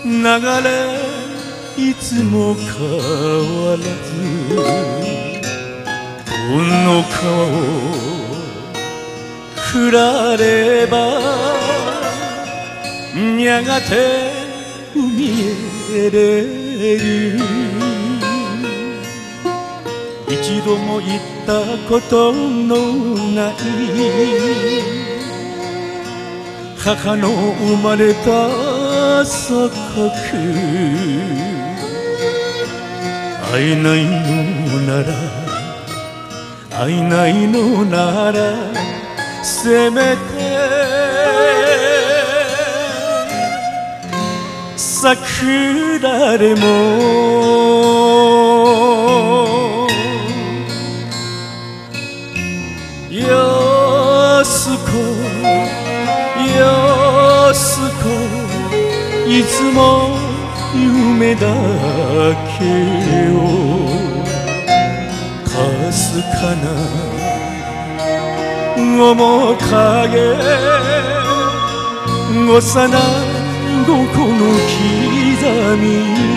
流れいつも変わらずこの川を下ればやがて海へ出る。一度も行ったことのない母の生まれた祖国、会えないのなら会えないのならせめて桜でもよすこよすこいつも夢だけをかすかな面影幼いどこの刻み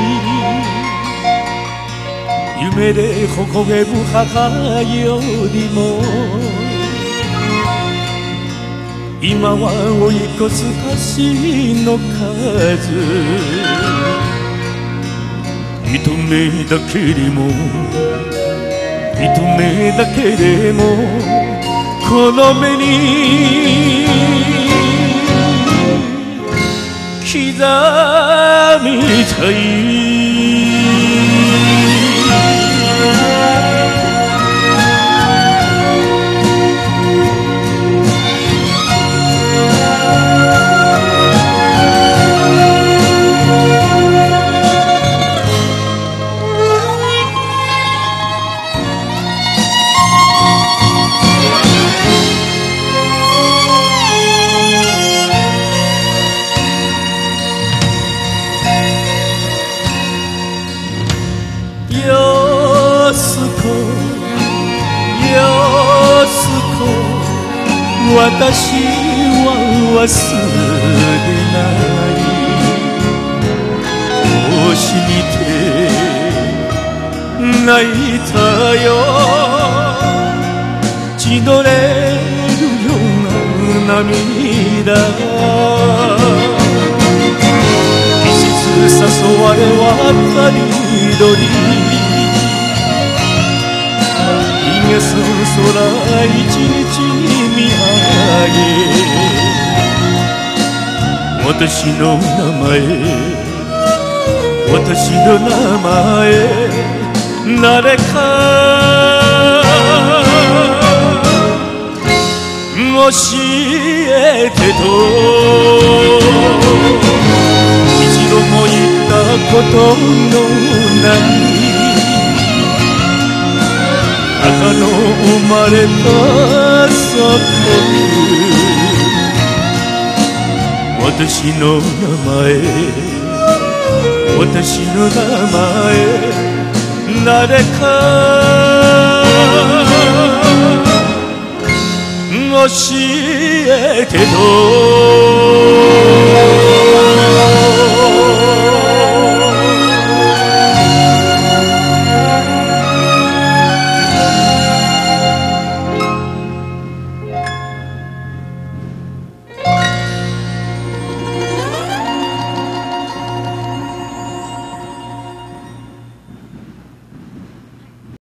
夢で微笑む母よりも今は追い越す橋の数一目だけでも一目だけでもこの目に刻みたい。よすこよすこ私は忘れない星見て泣いたよ血のれるような涙季節誘われ渡り鳥逃げす空一日見上げ私の名前私の名前誰か教えてと一度も言ったことのない母の生まれた祖国私の名前私の名前誰か教えてと